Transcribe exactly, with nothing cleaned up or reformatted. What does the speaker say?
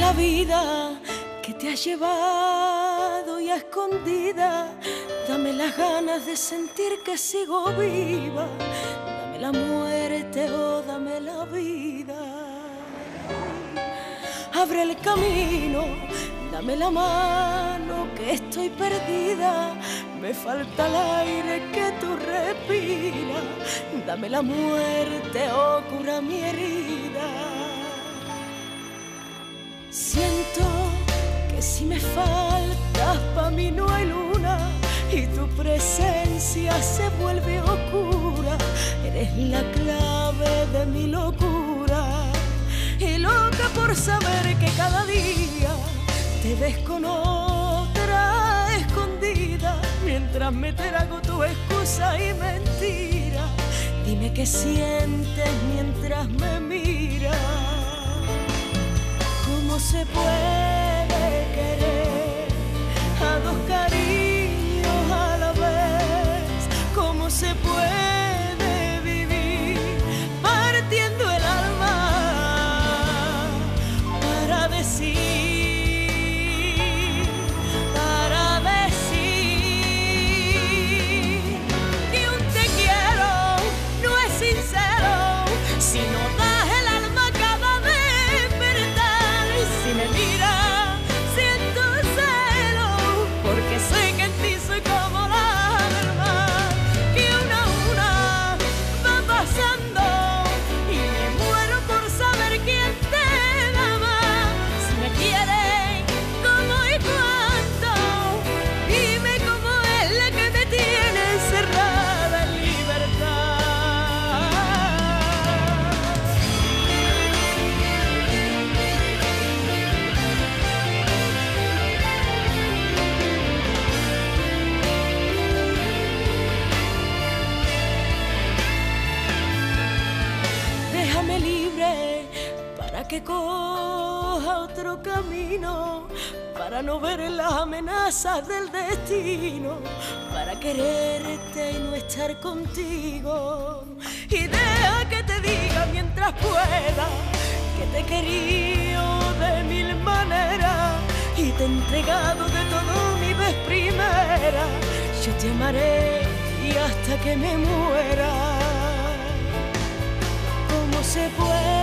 la vida que te ha llevado y a escondida. Dame las ganas de sentir que sigo viva. Dame la muerte o dame la vida. Abre el camino, dame la mano que estoy perdida. Me falta el aire que tú respiras. Dame la muerte o cura mi herida. Siento que si me faltas pa' mí no hay luna y tu presencia se vuelve oscura. Eres la clave de mi locura y loca por saber que cada día te ves con otra escondida, mientras me trago tu excusa y mentira. Dime qué sientes mientras me miras. ¿Cómo se puede querer a dos cariños a la vez? ¿Cómo se puede vivir partiendo el alma para decir, para decir que un te quiero no es sincero si no das el alma cada despertar? Si me mira, siento celo, porque sé que en ti soy como la del mar, que una a una va pasando y me muero por saber quién te ama. Si me quieren, cómo y cuánto, dime cómo es la que me tiene encerrada en libertad. Déjame libre para que coja otro camino, para no ver las amenazas del destino, para quererte y no estar contigo. Y deja que te diga mientras pueda que te he querido de mil maneras y te he entregado de todo mi vez primera. Yo te amaré y hasta que me muera. ¿Cómo se puede